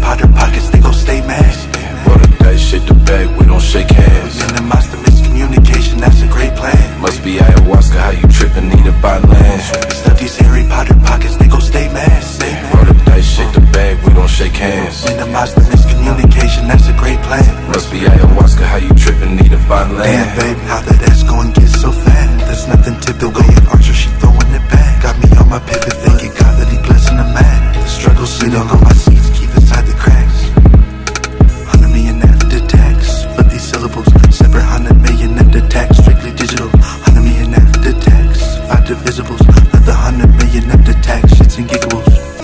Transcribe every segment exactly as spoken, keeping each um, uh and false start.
Potter pockets, they gon' stay mad. Roll the dice, shake the bag, we don't shake hands. Minimize the miscommunication, that's a great plan. Must be ayahuasca, how you trippin', need to buy land. Stuff these Harry Potter pockets, they gon' stay mad. Roll the dice, shake the bag, we don't shake hands. Minimize the miscommunication, that's a great plan. Must be ayahuasca, how you trippin', need to buy land. Damn babe, how that ass gon' get so fat? There's nothing typical in Archer, she throwing it back. Got me on my pivot, thanking God that he blessing the man. The struggle sit on all my seats, keep inside the cracks. Hundred million after tax, flip these syllables. Separate hundred million after tax, strictly digital. Hundred million after tax, five divisibles. Another hundred million after tax, shits and gigables.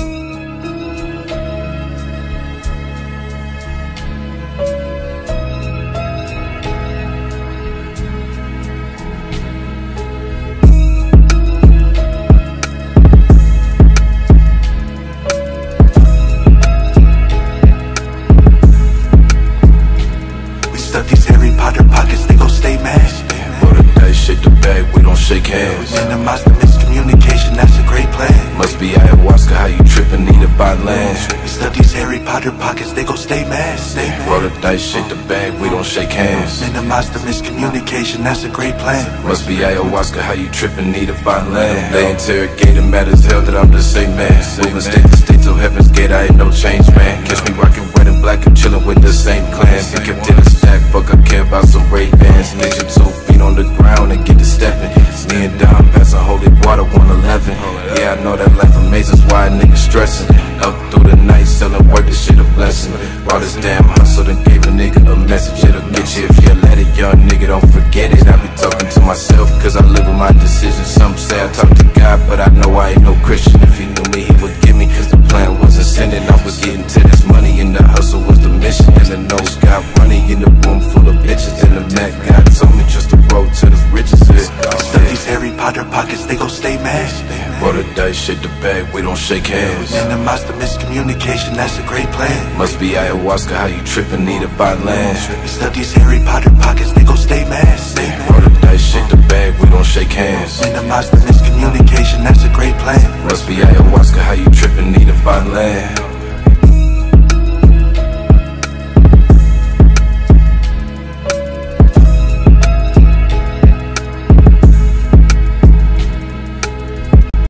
Stuff these Harry Potter pockets, they gon' stay mad. Roll the dice, shake the bag, we don't shake hands. Minimize the miscommunication, that's a great plan. Must be ayahuasca, how you trippin', need to buy land. Stuff these Harry Potter pockets, they gon' stay mad. Roll the dice, shake the bag, we don't shake hands. Minimize the miscommunication, that's a great plan. Must be ayahuasca, how you trippin', need to find land. They interrogate and mad as hell that I'm the same man. Moving state to state till heaven's gate, I ain't no change man. Catch me rockin' red and black and chillin' with the same clan. He kept in a stack, fuck I care about some Ray-Bans. Make you two feet on the ground and get to steppin'. Me and Dom passing holy water one eleven. Yeah, I know that life amazing's why a nigga stressin'. Up through the night, sellin' work, this shit a blessing. All this damn hustle done gave a nigga a message. It'll get you if you let it, young nigga, don't forget it. I be talking to myself, cause I live with my decisions. Some say I talk to God, but I know I ain't no Christian. If he knew me, he would give me, cause the plan wasn't sinning. I was getting to this money, and the hustle was the mission. And the nose got running in the room full of bitches. And the Mac God told me just to roll to the riches. Stuff these Harry Potter pockets, they gon' stay mad. Roll the dice, shake the bag, we don't shake hands. Minimize the miscommunication, that's a great plan. Must be ayahuasca, how you trippin', need to buy land. Stuff these Harry Potter pockets, they gon' stay mad. Roll the dice, shake the bag, we don't shake hands. Minimize the miscommunication, that's a great plan. Must be ayahuasca, how you trippin', need to find land.